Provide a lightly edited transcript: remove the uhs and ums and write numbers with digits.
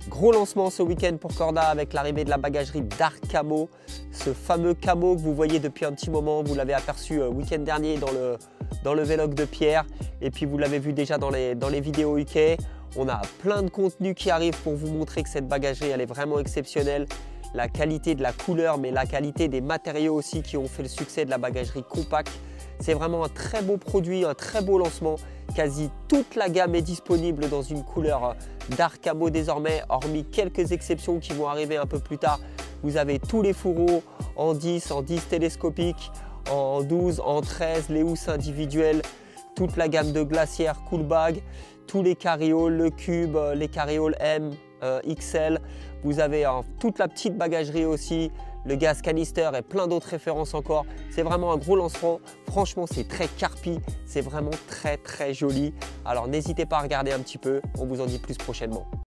Gros lancement ce week-end pour Corda avec l'arrivée de la bagagerie Dark Camo. Ce fameux camo que vous voyez depuis un petit moment, vous l'avez aperçu week-end dernier dans le vlog de Pierre. Et puis vous l'avez vu déjà dans les vidéos UK. On a plein de contenu qui arrive pour vous montrer que cette bagagerie elle est vraiment exceptionnelle. La qualité de la couleur, mais la qualité des matériaux aussi qui ont fait le succès de la bagagerie Compact. C'est vraiment un très beau produit, un très beau lancement. Quasi toute la gamme est disponible dans une couleur Dark Camo désormais, hormis quelques exceptions qui vont arriver un peu plus tard. Vous avez tous les fourreaux en 10 télescopiques, en 12, en 13, les housses individuelles, toute la gamme de glacières Cool Bag, tous les carrioles, le cube, les carrioles M, XL. Vous avez toute la petite bagagerie aussi, le gaz canister et plein d'autres références encore. C'est vraiment un gros lancement. Franchement, c'est très carpi. C'est vraiment très joli. Alors n'hésitez pas à regarder un petit peu. On vous en dit plus prochainement.